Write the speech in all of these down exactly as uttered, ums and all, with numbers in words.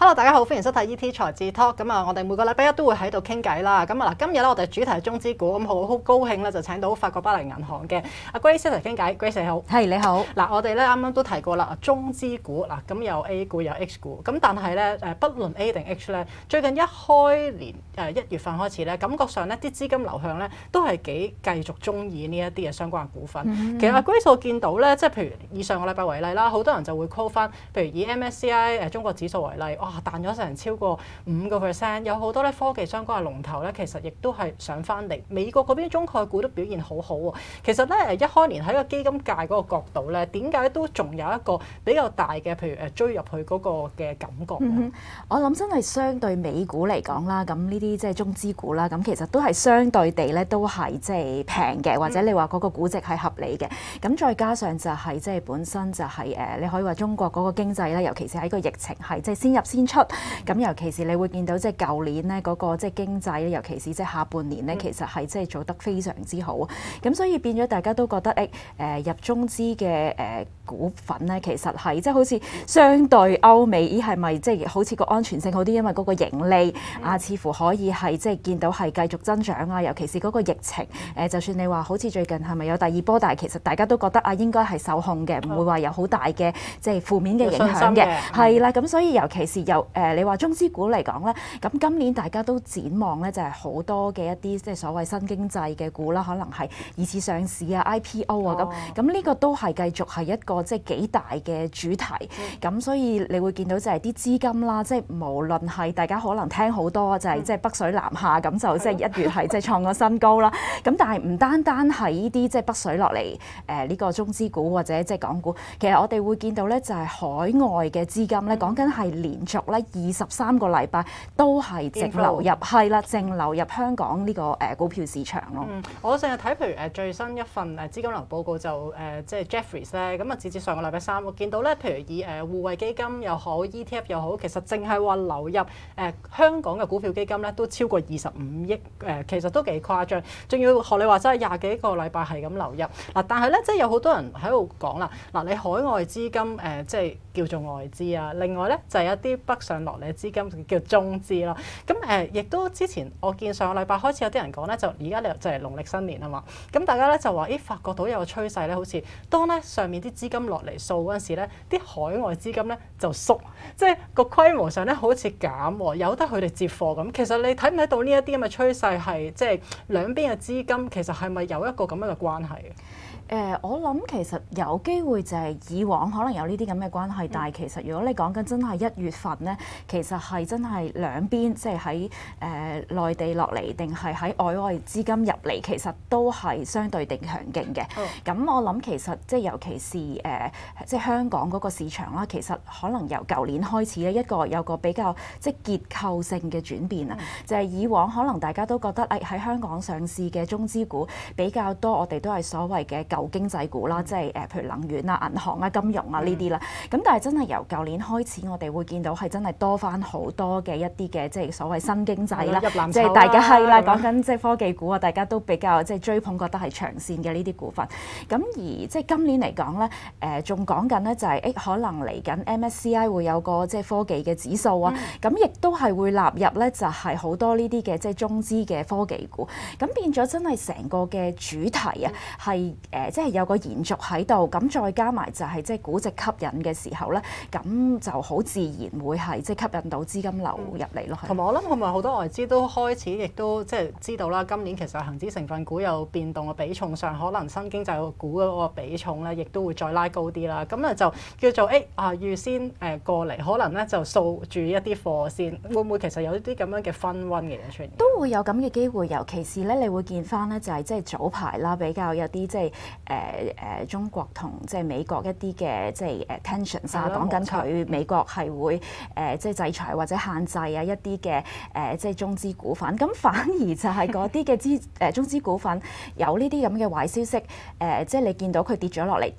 Hello， 大家好，歡迎收睇 E T 財智 Talk。咁啊，我哋每個禮拜一都會喺度傾偈啦。咁啊，嗱，今日咧我哋主題係中資股，咁好好高興咧就請到法國巴黎銀行嘅阿 Grace 嚟傾偈。Grace 你好， 係你好。 嗱，我哋咧啱啱都提過啦，中資股嗱，咁有 A 股有 H 股，咁但係咧誒，不論 A 定 H 咧，最近一開年誒一月份開始咧，感覺上咧啲資金流向咧都係幾繼續中意呢一啲嘅相關嘅股份。嗯、其實阿 Grace 我見到咧，即係譬如以上個禮拜為例啦，好多人就會 call 翻，譬如以 M S C I 誒中國指數為例，哇彈咗成超過五個 percent， 有好多咧科技相關嘅龍頭咧，其實亦都係上翻嚟。美國嗰邊中概股都表現好好喎。其實咧誒一開年喺個基金界嗰個角度咧，點解都仲有一個比較大嘅，譬如誒追入去嗰個嘅感覺、嗯、 我諗真係相對美股嚟講啦，咁呢啲即係中資股啦，咁其實都係相對地咧都係即係平嘅，或者你話嗰個估值係合理嘅。咁再加上就係即係本身就係誒，你可以話中國嗰個經濟咧，尤其是喺個疫情係即係先入先出。咁尤其是你會見到即係舊年咧嗰個即係經濟咧，尤其是即係下半年咧，其實係即係做得非常之好。咁所以變咗大家都覺得誒誒入中資嘅誒股份咧，其實係即係好似相對歐美，咦係咪即係好似個安全性好啲？因為嗰個盈利啊，似乎可以係即係見到係繼續增長啊。尤其是嗰個疫情誒，就算你話好似最近係咪有第二波，但係其實大家都覺得啊，應該係受控嘅，唔會話有好大嘅即係負面嘅影響嘅。係啦，咁所以尤其是由誒你話中資股嚟講咧，咁今年大家都展望咧，就係好多嘅一啲即係所謂新經濟嘅股啦，可能係二次上市啊、I P O 啊咁，咁呢個都係繼續係一個即係幾大嘅主題。咁、嗯、所以你會見到就係啲資金啦，即係無論係大家可能聽好多就係即係北水南下，咁就即係一月係即係創個新高啦。咁但係唔單單係呢啲即係北水落嚟誒呢個中資股或者即係港股，其實我哋會見到咧就係海外嘅資金咧，講緊係連續咧二十三個禮拜都係淨流入，係啦，淨流入香港呢個誒股票市場咯。 嗯，我成日睇譬如誒最新一份誒資金流報告就誒即係 Jefferies 咧，咁啊截至上個禮拜三，我見到咧，譬如以誒互惠基金又好 E T F 又好，其實淨係話流入誒香港嘅股票基金咧都超過二十五億誒，其實都幾誇張。仲要學你話齋廿幾個禮拜係咁流入嗱，但係咧即係有好多人喺度講啦，嗱你海外資金誒即係叫做外資啊，另外咧就係有啲北上落嚟嘅資金叫中資咯。咁誒亦都之前我見上個禮拜開始有啲人講咧，就而家就係農曆新年啊嘛，咁大家咧就話咦發覺到有個趨勢咧，好似當咧上面啲資金落嚟掃嗰陣時咧，啲海外資金咧就縮，即係個規模上咧好似減喎，由得佢哋接貨咁。其實你睇唔睇到呢一啲咁嘅趨勢係即係兩邊嘅資金其實係咪有一個咁樣嘅關係？ 誒、呃，我諗其實有機會就係以往可能有呢啲咁嘅關係，嗯、但係其實如果你講緊真係一月份咧，其實係真係兩邊即係喺誒內地落嚟，定係喺外外資金入嚟，其實都係相對定強勁嘅。咁、嗯、我諗其實即係尤其是誒、呃、即係香港嗰個市場啦，其實可能由舊年開始咧，一個有個比較即係結構性嘅轉變啊，嗯、就係以往可能大家都覺得誒喺香港上市嘅中資股比較多，我哋都係所謂嘅舊經濟股啦，即係誒，譬如能源啊、銀行啊、金融啊呢啲啦。咁但係真係由舊年開始，我哋會見到係真係多翻好多嘅一啲嘅即係所謂新經濟啦，即係大家係啦，講緊即係科技股啊，大家都比較即係追捧，覺得係長線嘅呢啲股份。咁而即係今年嚟講咧，誒仲講緊咧就係誒可能嚟緊 M S C I 會有個即係科技嘅指數啊，咁亦都係會納入咧就係好多呢啲嘅即係中資嘅科技股。咁變咗真係成個嘅主題啊，係誒即係有個延續喺度，咁再加埋就係即係估值吸引嘅時候咧，咁就好自然會係即係吸引到資金流入嚟咯。同埋、 嗯、我諗係咪好多外資都開始亦都即係知道啦，今年其實恆指成分股有變動嘅比重上，可能新經濟股嗰個比重咧，亦都會再拉高啲啦。咁啊就叫做誒啊預先誒過嚟，可能咧就掃住一啲貨先，會唔會其實有啲咁樣嘅氛圍嘅嘢出現？ 都會有咁嘅機會，尤其是咧，你會見翻咧就係即係早排啦，比較有啲即係誒。誒誒中國同即係美國一啲嘅即係誒 tensions 啊，講緊佢美國係會誒即係制裁或者限制啊一啲嘅誒即係中資股份，咁反而就係嗰啲嘅資誒中資股份有呢啲咁嘅壞消息誒，即係你見到佢跌咗落嚟，但係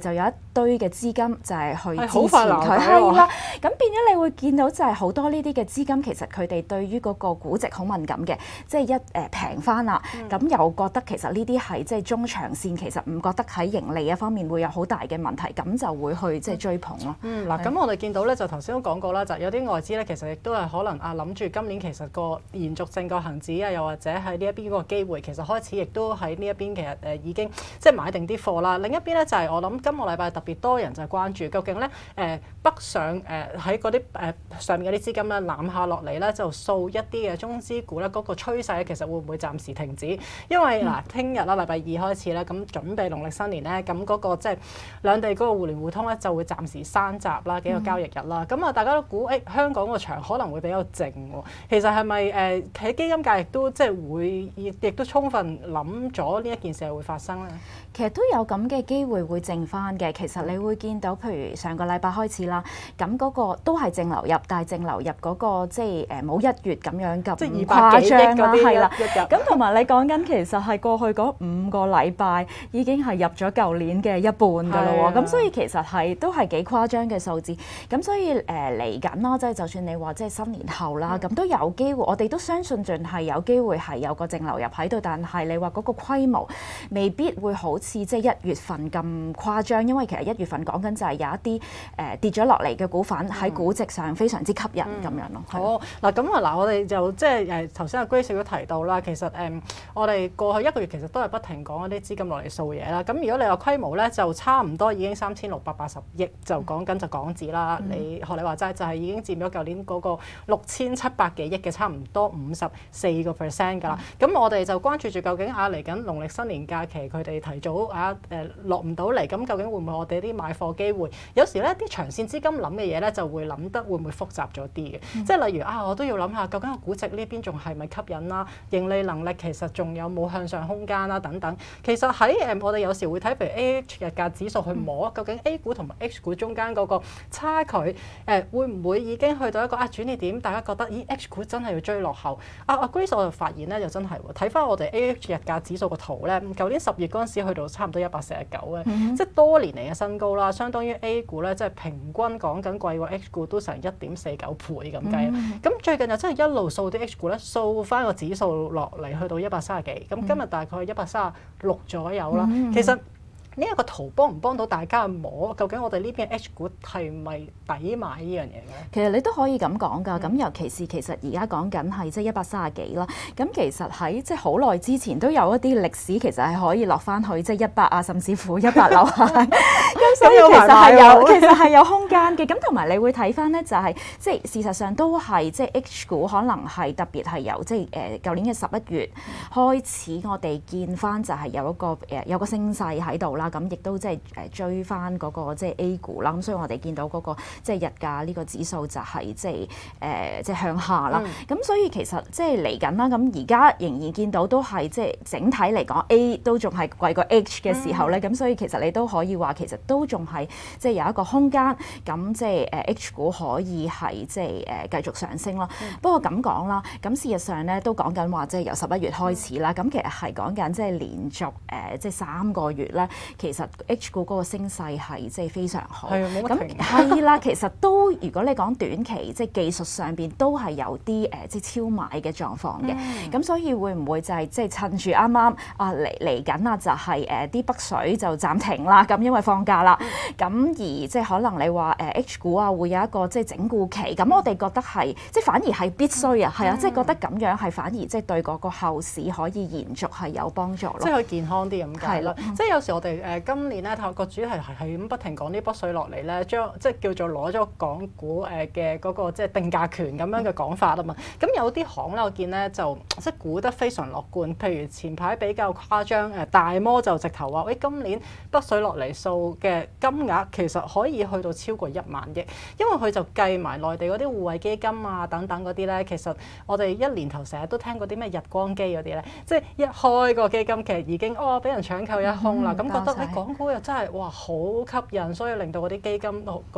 就有一堆嘅資金就係去支持係好快流佢， 底喎係啦。咁變咗你會見到就係好多呢啲嘅資金，其實佢哋對於嗰個估值好敏感嘅，即係一誒平翻啦，咁、 嗯、 又覺得其實呢啲係即係中長線，其實唔覺得喺盈利一方面會有好大嘅問題，咁就會去即係追捧咯。 嗯，嗱，咁我哋見到咧就頭先都講過啦，就有啲外資咧其實亦都係可能啊諗住今年其實個延續性個恆指啊，又或者喺呢一邊嗰個機會，其實開始亦都喺呢一邊其實誒已經即係買定啲貨啦。另一邊咧就係、是、我諗今個禮拜特別多人就係關注究竟咧誒、呃、北上誒喺嗰啲誒上面嗰啲資金咧攬下落嚟咧就掃一啲嘅中資股咧嗰、那個趨勢咧其實會唔會暫時停止？因為嗱聽日啦禮拜二開始咧咁準備農曆新年咧咁嗰個即係兩地嗰個互聯互通咧就會暫時閂閘啦幾個交易日啦。咁啊、嗯、大家都估誒、欸、香港個場可能會比較靜喎。其實係咪誒喺基金界亦都即係會亦亦都充分諗咗呢一件事係會發生咧？ 其實都有咁嘅機會會剩翻嘅。其實你會見到，譬如上個禮拜開始啦，咁嗰個都係淨流入，但係淨流入嗰、那個即係誒冇一月咁樣咁即係二百幾億誇張啦，係啦。咁同埋你講緊其實係過去嗰五個禮拜已經係入咗舊年嘅一半㗎啦喎。咁、啊、所以其實係都係幾誇張嘅數字。咁所以誒嚟緊啦，即係就算你話即係新年後啦，咁、嗯、都有機會。我哋都相信盡係有機會係有個淨流入喺度，但係你話嗰個規模未必會好似即係一月份咁誇張，因為其實一月份講緊就係有一啲誒、呃、跌咗落嚟嘅股份喺估值上非常之吸引咁、嗯、樣咯。 好嗱，咁啊嗱，我哋就即係誒頭先阿 Grace 都提到啦，其實誒、嗯、我哋過去一個月其實都係不停講一啲資金落嚟掃嘢啦。咁如果你話規模咧，就差唔多已經三千六百八十億，就講緊就港紙啦。嗯、你學你話齋就係已經佔咗舊年嗰個六千七百幾億嘅差唔多五十四個 percent 㗎啦。咁、嗯、我哋就關注住究竟啊嚟緊農曆新年假期佢哋提早啊誒落唔到嚟，咁究竟會唔會我哋啲買貨機會？有時咧啲長線資金諗嘅嘢咧就會諗得會唔會複雜咗啲嘅，嗯、即係例如啊，我都要諗下究竟個估值呢邊仲係咪吸引啦？盈利能力其實仲有冇向上空間啦？等等。其實喺誒我哋有時會睇譬如 A H 日價指數去摸，究竟 A 股同埋 H 股中間嗰個差距誒、呃、會唔會已經去到一個啊轉捩點？大家覺得咦 H 股真係要追落後？啊啊 Grace 我就發現咧就真係喎，睇翻我哋 A H 日價指數個圖咧，舊年十月嗰陣時去到差唔多一百四十九嘅，嗯、即係多年嚟嘅新高啦，相當於 A 股咧即係平均講緊貴過 H 股都成一點四九倍咁計。咁、嗯、最近又真係一路掃啲 H 股咧，掃翻個指數落嚟去到一百三十幾，咁今日大概一百三十六左右啦。嗯、其實呢一個圖幫唔幫到大家去摸？究竟我哋呢邊 H 股係咪抵買呢樣嘢嘅？ 其實你都可以咁講㗎。咁、嗯、尤其是其實而家講緊係即係一百三十幾啦。咁其實喺即係好耐之前都有一啲歷史，其實係可以落翻去即係一百啊，甚至乎一百樓下。咁所以其實係有，其實係有空間嘅。咁同埋你會睇翻咧，就係即係事實上都係即係 H 股可能係特別係由即係誒舊年嘅十一月開始，我哋見翻就係有一個誒有個升勢喺度啦。咁亦都即係誒追翻嗰個即係 A 股啦，咁所以我哋見到嗰個即係日價呢個指數就係即係誒即係向下啦。咁、嗯、所以其實即係嚟緊啦，咁而家仍然見到都係即係整體嚟講 A 都仲係貴過 H 嘅時候咧，咁、嗯、所以其實你都可以話其實都仲係即係有一個空間，咁即係誒 H 股可以係即係誒繼續上升咯。嗯、不過咁講啦，咁事實上咧都講緊話即係由十一月開始啦，咁、嗯、其實係講緊即係連續誒即係三個月咧。其實 H 股嗰個升勢係即係非常好，咁係啦。其實都如果你講短期即係技術上邊都係有啲誒即係超買嘅狀況嘅，咁、嗯、所以會唔會就係即係趁住啱啱啊嚟嚟緊啊就係誒啲北水就暫停啦，咁因為放假啦，咁、嗯、而即係可能你話誒 H 股啊會有一個即係整固期，咁我哋覺得係即係反而係必須啊，係啊、嗯，即係覺得咁樣係反而即係對嗰個後市可以延續係有幫助咯， 即係可以健康啲咁解啦。 嗯、 即係有時我哋誒。今年咧，個主題係係咁不停講啲北水落嚟咧，將即係叫做攞咗港股誒嘅嗰個即係定價權咁樣嘅講法啊嘛。咁、嗯、有啲行咧，我見咧就即係估得非常樂觀。譬如前排比較誇張誒，大摩就直頭話：喂，今年北水落嚟數嘅金額其實可以去到超過一萬億，因為佢就計埋內地嗰啲互惠基金啊等等嗰啲咧。其實我哋一年頭成日都聽過啲咩日光機嗰啲咧，即係一開個基金其實已經哦俾人搶購一空啦，咁、嗯、覺得你。港股又真係哇好吸引，所以令到嗰啲基金個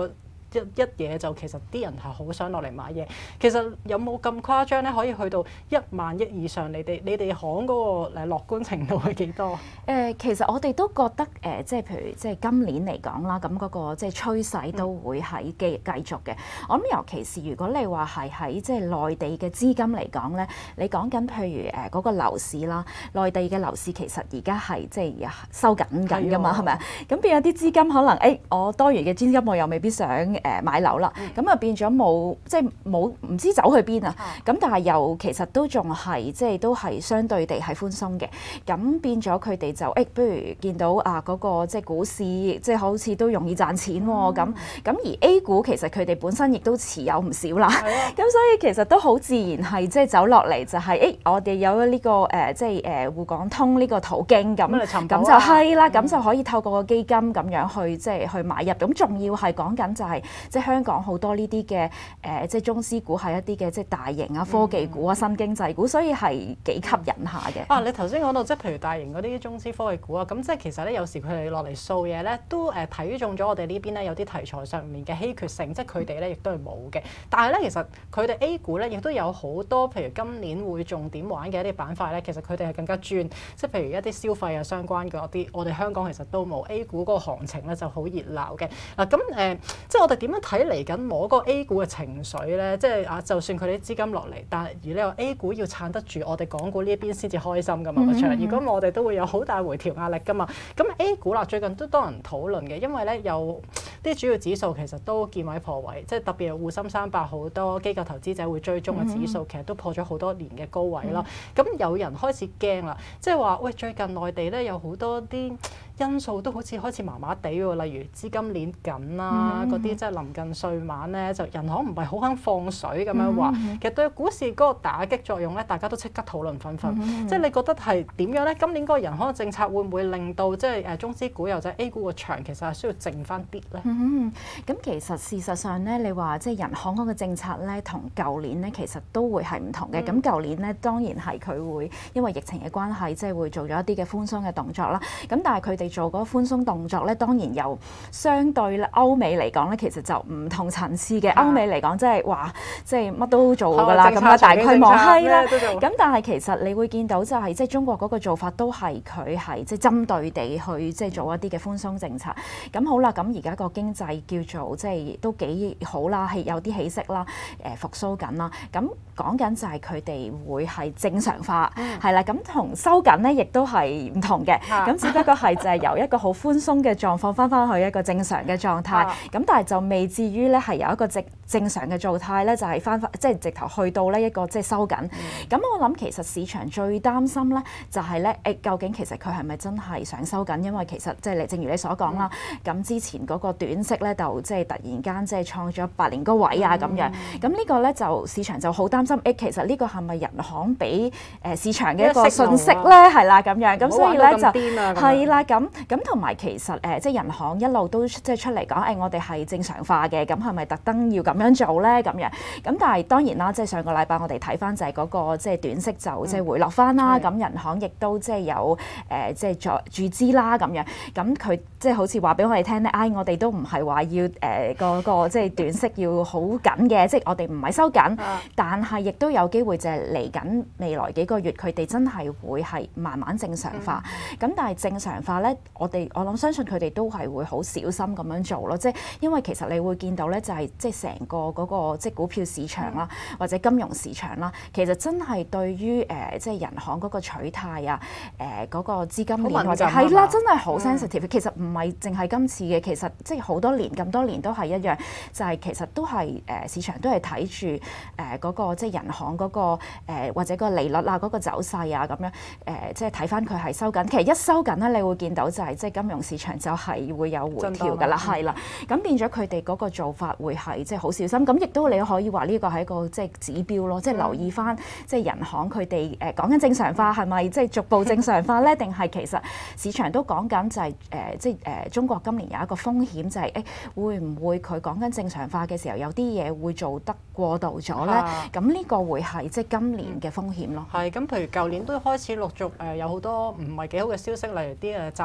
一一嘢就其實啲人係好想落嚟買嘢。其實有冇咁誇張咧？可以去到一萬億以上？你哋你哋行嗰個誒樂觀程度係幾多？誒、 呃，其實我哋都覺得誒、呃，即係譬如即係今年嚟講啦，咁嗰、那個即係趨勢都會係繼繼續嘅。我諗尤其是如果你話係喺即係內地嘅資金嚟講咧，你講緊譬如誒嗰、呃那個樓市啦，內地嘅樓市其實而家係即係收緊緊㗎嘛，係咪啊？咁變咗啲資金可能誒、欸，我多餘嘅資金我又未必想誒、呃、買樓啦，咁啊、嗯、變咗冇即係冇唔知走去邊啊？咁、嗯、但係又其實都仲係即係都係相對地係寬鬆嘅，咁變咗佢哋就誒、欸，不如見到啊嗰、那個即係股市即係好似都容易賺錢喎，咁咁、嗯、而 A 股其實佢哋本身亦都持有唔少啦，咁、嗯、所以其實都好自然係即係走落嚟就係、是、誒、欸，我哋有呢、這個誒、呃、即係誒滬港通呢個途徑咁，咁、嗯、就係啦，咁、嗯、就可以透過個基金咁樣去即係去買入，咁仲要係講緊就係、是、即係香港好多呢啲嘅誒即係中資股係一啲嘅即係大型啊科技股啊、嗯、新經濟股，所以係幾吸引下嘅。啊， 你頭先講到即係譬如大型嗰啲中資科技股啊，咁即係其實咧有時佢哋落嚟掃嘢咧，都誒睇中咗我哋呢邊咧有啲題材上面嘅稀缺性，即係佢哋咧亦都係冇嘅。但係咧其實佢哋 A 股咧亦都有好多，譬如今年會重點玩嘅一啲板塊咧，其實佢哋係更加專，即係譬如一啲消費啊相關嘅嗰啲，我哋香港其實都冇。A 股嗰個行情咧就好熱鬧嘅。嗱咁誒，即係我哋點樣睇嚟緊摸個 A 股嘅情緒咧？即係啊，就算佢哋啲資金落嚟，但係如果你話 A 股要撐得住，我哋港股呢一邊先至開心噶嘛，嗯嗯、如果我哋都會有好大回調壓力噶嘛。咁 A 股啦，最近都多人討論嘅，因為咧有啲主要指數其實都見位破位，即係特別係滬深三百好多機構投資者會追蹤嘅指數，嗯、其實都破咗好多年嘅高位咯。咁、嗯、有人開始驚啦，即係話喂，最近內地咧有好多啲因素都好似開始麻麻地喎，例如資金鏈緊啦，嗰啲即係臨近歲晚咧，就人行唔係好肯放水咁樣話，嗯、其實對股市嗰個打擊作用咧，大家都即刻討論紛紛。嗯、即係你覺得係點樣咧？今年嗰個人行嘅政策會唔會令到即係誒中資股又或者 A 股個場其實係需要靜翻啲咧？ 嗯，咁其實事實上咧，你話即係人行嗰個政策咧，同舊年咧其實都會係唔同嘅。咁舊、嗯、年咧當然係佢會因為疫情嘅關係，即係會做咗一啲嘅寬鬆嘅動作啦。咁但係佢哋做嗰個寬鬆動作咧，當然又相對咧歐美嚟講咧，其實就唔同層次嘅。歐美嚟講，即係話即係乜都做㗎啦，咁啊大規模係啦。咁但係其實你會見到就係即係中國嗰個做法都係佢係即係針對地去即係做一啲嘅寬鬆政策。咁好啦，咁而家個經濟叫做即係都幾好啦，係有啲起色啦，誒復甦緊啦。咁講緊就係佢哋會係正常化，係啦、嗯。咁同收緊咧，亦都係唔同嘅。咁、嗯、只不過係就係由一個好寬鬆嘅狀況翻返去一個正常嘅狀態。咁、嗯、但係就未至於咧係有一個正正常嘅狀態咧，就係翻返即係直頭去到呢一個即係收緊。咁、嗯、我諗其實市場最擔心咧就係咧誒，究竟其實佢係咪真係想收緊？因為其實即係你正如你所講啦，咁、嗯、之前嗰個短息咧就即係突然間即係創咗百年高位啊咁、嗯、樣。咁呢個咧就市場就好擔心誒，其實呢個係咪人行俾誒市場嘅一個訊息咧？係啦咁樣。咁所以咧就係啦咁咁同埋其實誒即係人行一路都即係出嚟講誒，我哋係正常化嘅。咁係咪特登要咁樣做咧？咁樣咁但係當然啦，即係上個禮拜我哋睇翻就係嗰個即係短息就即係回落翻啦。咁、嗯、人行亦都即係有誒即係注注資啦咁樣。咁佢即係好似話俾我哋聽咧，唉、哎，我哋都唔係話要誒、呃、個個即係短息要好緊嘅，即係我哋唔係收緊，啊、但係亦都有機會就係嚟緊未來幾個月，佢哋真係會係慢慢正常化。咁、嗯、但係正常化咧，我哋我諗相信佢哋都係會好小心咁樣做咯。即係因為其實你會見到咧，就係即係成個嗰個即係股票市場啦，嗯、或者金融市場啦，其實真係對於誒即係人行嗰個取態啊，誒嗰個資金鏈或者係啦，真係好 sensitive。嗯、其實唔係淨係今次嘅，其實即係好多年咁多年都係一樣，就係、是、其實都係誒市場都係睇住誒嗰個即係人行嗰個誒或者個利率啊嗰個走勢啊咁樣誒，即係睇翻佢係收緊。其實一收緊咧，你會見到就係即係金融市場就係會有回調㗎啦，係啦。咁變咗佢哋嗰個做法會係即係好小心。咁亦都你可以話呢個係一個即係指標咯，即係留意翻即係人行佢哋誒講緊正常化係咪即係逐步正常化咧？定係其實市場都講緊就係誒即係誒中國今年有一個風險就係誒會唔會佢講緊正常化嘅時候有啲嘢會做得過度咗咧？咁呢個會係即係今年嘅風險咯。係咁，譬如舊年都開始陸續誒有好多唔係幾好嘅消息，例如啲誒債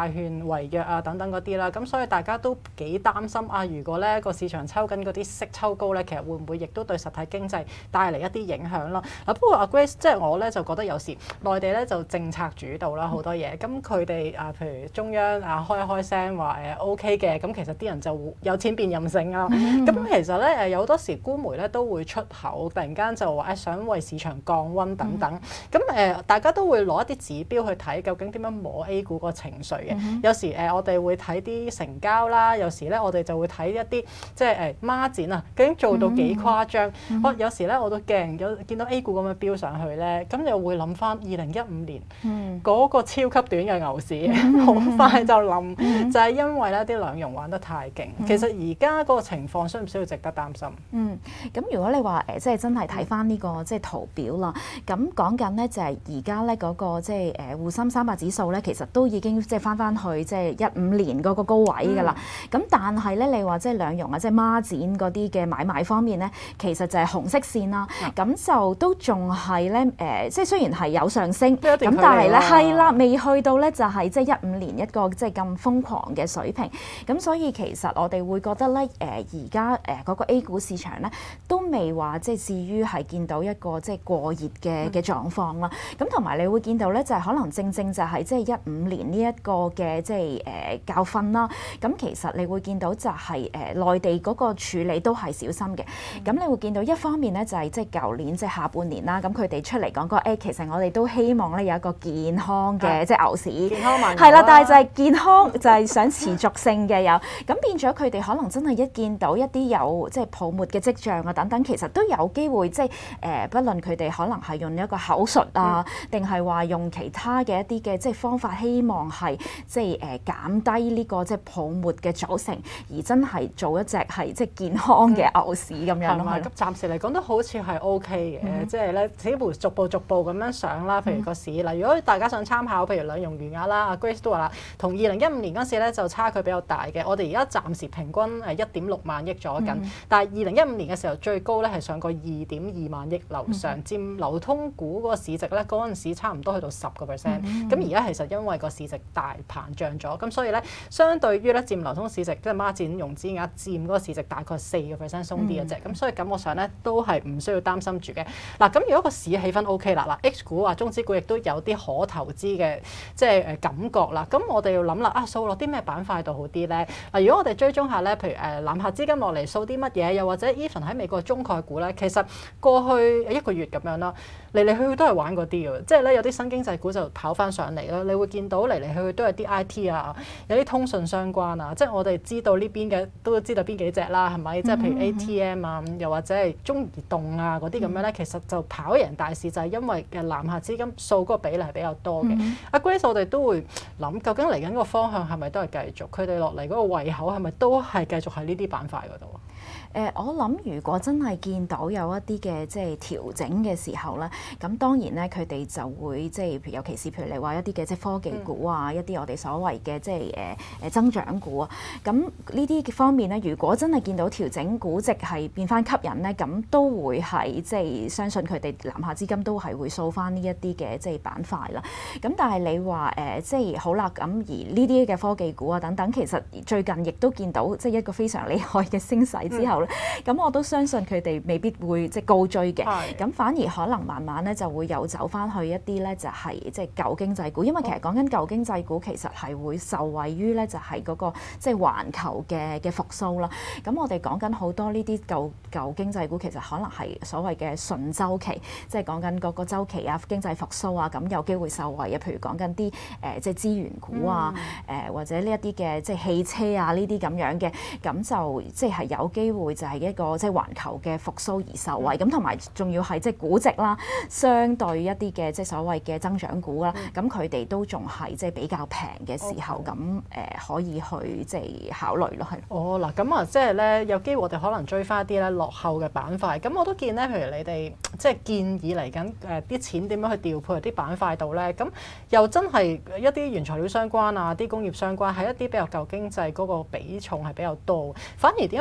債券違約啊等等嗰啲啦。咁所以大家都幾擔心啊，如果咧個市場抽緊嗰啲息抽高咧，其實會唔會亦都對實體經濟帶嚟一啲影響啦？嗱，不過阿 Grace 即係我咧就覺得有時內地咧就政策主導啦，好多嘢。咁佢哋啊，譬如中央啊開一開聲話誒 O K 嘅，咁其實啲人就有錢變任性啊。咁、嗯、其實咧誒有好多時官媒咧都會出口，突然間就話誒想為市場降溫等等。咁誒、呃、大家都會攞一啲指標去睇究竟點樣摸 A 股個情緒嘅。嗯、有時誒、呃、我哋會睇啲成交啦，有時咧我哋就會睇一啲即係誒孖展啊，究竟做到幾誇張？嗯、我有時咧我都驚，有見到 A 股咁樣飆上去咧，咁又會諗翻二零一五年嗰個超級短嘅牛市，好、嗯、快就冧，嗯、就係因為咧啲兩融玩得太勁。嗯、其實而家嗰個情況需唔需要值得擔心？ 嗯，咁如果你話誒，即係真係睇翻呢個即係圖表啦，咁講緊咧就係而家咧嗰個即係誒滬深三百指數咧，其實都已經即係翻翻去即係一五年嗰個高位㗎啦。咁、嗯、但係咧，你話即係兩融啊，即係孖展嗰啲嘅買賣方面咧，其實就係紅色線啦。咁、嗯、就都仲係咧誒，即係雖然係有上升，咁但係咧係啦，未去到咧就係即係一五年一個即係咁瘋狂嘅水平。咁所以其實我哋會覺得咧誒而家誒嗰個 A 股市場咧都未話即係至於係見到一個即係過熱嘅嘅狀況啦。咁同埋你會見到咧就係可能正正就係即係一五年呢一個嘅即係誒教訓啦。咁其實你會見到就係誒內地嗰個處理都係小心嘅。咁、嗯、你會見到一方面咧就係即係舊年即係下半年啦，咁佢哋出嚟講過誒，其實我哋都希望咧有一個健康嘅即係牛市，健康慢係啦，但係就係健康就係想持續性嘅有，咁變咗佢哋可能真係一見到一啲有即係泡沫嘅跡象啊等等，其實都有機會即係誒，不論佢哋可能係用一個口述啊，定係話用其他嘅一啲嘅即係方法，希望係即係誒減低呢個即係泡沫嘅組成，而真係做一隻係即係健康嘅牛市咁樣咯。 咁暫時嚟講都好似係 O K 嘅，即係咧似乎逐步逐步咁樣上啦。譬如個市嗱，如果大家想參考，譬如兩融餘額啦，阿 Grace 都話啦，同二零一五年嗰時咧就差距比較大嘅。我哋而家暫時平均誒一點六萬億左緊，嗯、但係二零一五年嘅時候最高咧係上過二點二萬億樓上，嗯、佔流通股嗰個市值咧嗰陣時差唔多去到十個 percent。咁而家其實因為個市值大膨脹咗，咁所以咧相對於咧佔流通市值即係孖展融資額佔嗰個市值大概四個 percent 鬆啲嘅啫。咁、嗯、所以感覺上咧都係唔需要擔心住嘅。嗱，咁如果個市氣氛 O K 啦，嗱 H 股啊、中資股亦都有啲可投資嘅即係誒感覺啦。咁我哋要諗啦，啊掃落啲咩板塊度好啲咧？嗱，如果我哋追蹤下咧，譬如誒南下資金落嚟掃啲乜嘢，又或者 even 喺美國中概股咧，其實過去一個月咁樣啦，嚟嚟去去都係玩嗰啲嘅，即係咧有啲新經濟股就跑翻上嚟啦。你會見到嚟嚟去去都係啲 I T 啊，有啲通訊相關啊，即係我哋知道呢邊嘅都知道邊幾隻啦，係咪？即係譬如 A T M 啊，又或者係中移動啊嗰啲咁樣咧，其實就跑贏大市就係因為嘅南下資金掃嗰個比例係比較多嘅。阿 Grace 我哋都會諗，究竟嚟緊個方向係咪都係繼續？佢哋落嚟嗰個胃口係咪都係繼續喺呢啲板塊嗰度啊？ 誒、呃，我諗如果真係見到有一啲嘅即係調整嘅時候咧，咁當然咧佢哋就會即係，尤其是譬如你話一啲嘅即係科技股啊，嗯、一啲我哋所謂嘅即係誒誒增長股啊，咁呢啲方面咧，如果真係見到調整估值係變翻吸引咧，咁都會係即係相信佢哋南下資金都係會掃翻呢一啲嘅即係板塊啦。咁但係你話誒、呃、即係好啦，咁而呢啲嘅科技股啊等等，其實最近亦都見到即係一個非常厲害嘅升勢之後。嗯咁我都相信佢哋未必會即係高追嘅，咁是反而可能慢慢咧就會有走翻去一啲咧就係即係舊經濟股，因為其實講緊舊經濟股其實係會受惠於咧就係嗰個即係環球嘅嘅復甦啦。咁我哋講緊好多呢啲舊舊經濟股，其實可能係所謂嘅順週期，即係講緊嗰個週期啊、經濟復甦啊，咁有機會受惠啊。譬如講緊啲誒即係資源股啊，誒、嗯呃、或者呢一啲嘅即係汽車啊呢啲咁樣嘅，咁就即係有機會。就係一個即係環球嘅復甦而受惠，咁同埋仲要係即係估值啦，相對一啲嘅即係所謂嘅增長股啦，咁佢哋都仲係即係比較平嘅時候，咁誒 Okay.、呃、可以去即係考慮咯，係。哦，嗱，咁啊，即係咧有機會我哋可能追翻一啲咧落後嘅板塊，咁我都見咧，譬如你哋即係建議嚟緊誒啲錢點樣去調配喺啲板塊度咧，咁又真係一啲原材料相關啊，啲工業相關，係一啲比較舊經濟嗰個比重係比較多，反而點解科技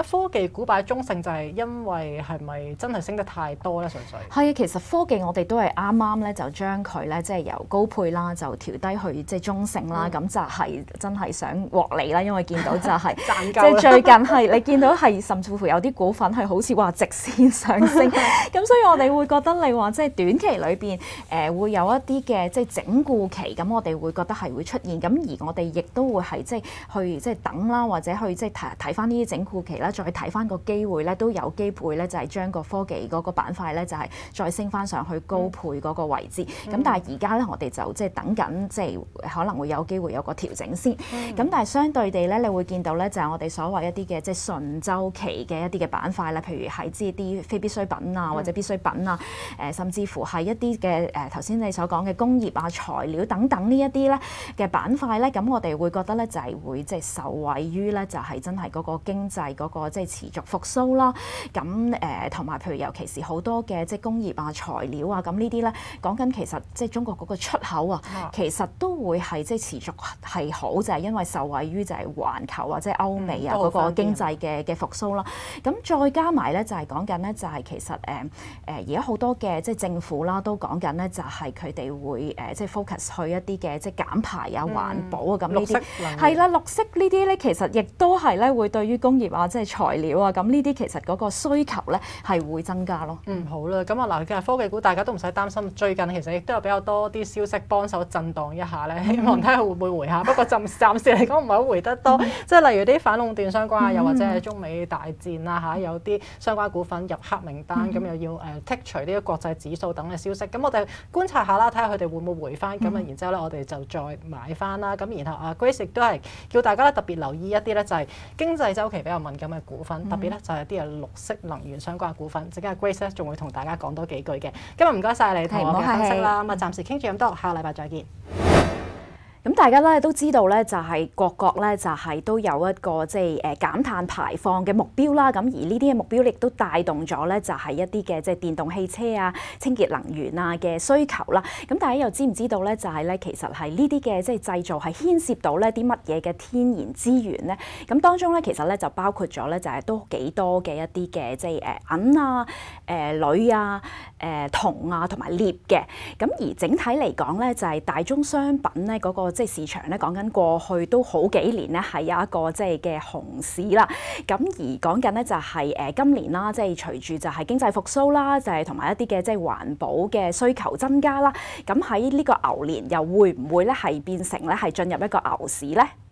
估擺中性，就係因為係咪真係升得太多咧？純粹係啊，其實科技我哋都係啱啱咧就將佢咧即係由高配啦，就調低去即係中性啦，咁、嗯、就係真係想獲利啦，因為見到就係、是、 賺即係最近係你見到係甚至乎有啲股份係好似話直線上升，咁所以我哋會覺得你話即係短期裏邊誒、呃、會有一啲嘅即係整固期，咁我哋會覺得係會出現，咁而我哋亦都會係即係去即係等啦，或者去即係睇睇翻呢啲整固期啦，再睇翻個機會咧，都有機會咧就係將個科技嗰個板塊咧就係再升翻上去高配嗰個位置。咁、嗯、但係而家咧我哋就即係等緊，即係可能會有機會有個調整先。咁、嗯、但係相對地咧，你會見到咧就係我哋所謂一啲嘅即係順週期嘅一啲嘅板塊啦，譬如係即係啲非必需品啊，或者必需品啊，誒、呃、甚至乎係一啲嘅誒頭先你所講嘅工業啊、材料等等呢一啲咧嘅板塊咧，咁我哋會覺得咧就係會即係受惠於咧就係真係嗰個經濟嗰個即係持續復甦啦。咁誒同埋譬如尤其是好多嘅即係工業啊、材料啊，咁呢啲咧講緊其實即係中國嗰個出口啊，啊其實都會係即係持續係好，就係、是、因為受惠於就係環球或者歐美啊嗰、嗯、個經濟嘅嘅復甦啦。咁再加埋咧就係講緊咧就係其實誒誒而家好多嘅即係政府啦都講緊咧就係佢哋會誒即係 focus 去一啲嘅即係減排啊、嗯、環保啊咁呢啲係啦，綠色呢啲咧其實亦都係咧會對於工業啊即係材料啊咁呢啲其實嗰個需求咧係會增加咯。 嗯，好啦，咁啊嗱，其實科技股大家都唔使擔心，最近其實亦都有比較多啲消息幫手震盪一下咧，希望睇下會唔會回下。不過暫暫時嚟講唔係好回得多，即係例如啲反壟斷相關啊，又或者係中美大戰啊嚇，有啲相關股份入黑名單，咁又要誒剔除呢個國際指數等嘅消息。咁我哋觀察下啦，睇下佢哋會唔會回翻。咁啊，然之後咧，我哋就再買翻啦。咁然後啊 Grace 亦都係叫大家咧特別留意一啲咧，就係經濟週期比較敏感嘅股份，特別咧就係啲啊綠色能源相關嘅股份。陣間 Grace 咧仲會同大家講多幾句嘅。今日唔該晒你同我嘅分析啦。咁啊，暫時傾住咁多，下個禮拜再見。 咁大家咧都知道咧，就係各國咧就係都有一個即係誒減碳排放嘅目標啦。咁而呢啲嘅目標亦都帶動咗咧，就係一啲嘅即係電動汽車啊、清潔能源啊嘅需求啦。咁大家又知唔知道咧？就係咧，其實係呢啲嘅即係製造係牽涉到咧啲乜嘢嘅天然資源咧？咁當中咧其實咧就包括咗咧就係都幾多嘅一啲嘅即係誒銀啊、誒鋁啊、誒銅啊同埋鎳嘅。咁而整體嚟講咧，就係大宗商品咧嗰個即係市場咧，講緊過去都好幾年咧，係有一個即係嘅熊市啦。咁而講緊咧就係誒今年啦，即係隨住就係經濟復甦啦，就係同埋一啲嘅即係環保嘅需求增加啦。咁喺呢個牛年又會唔會咧係變成咧係進入一個牛市咧？